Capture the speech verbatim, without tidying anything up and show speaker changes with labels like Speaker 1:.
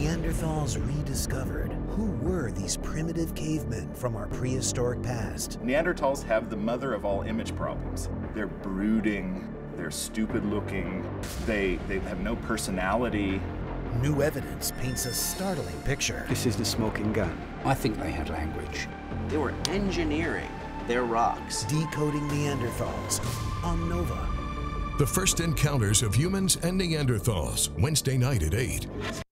Speaker 1: Neanderthals rediscovered. Who were these primitive cavemen from our prehistoric past?
Speaker 2: Neanderthals have the mother of all image problems. They're brooding, they're stupid looking, they, they have no personality.
Speaker 1: New evidence paints a startling picture.
Speaker 3: This is the smoking gun.
Speaker 4: I think they had language. They were engineering their rocks.
Speaker 1: Decoding Neanderthals on Nova.
Speaker 5: The first encounters of humans and Neanderthals, Wednesday night at eight.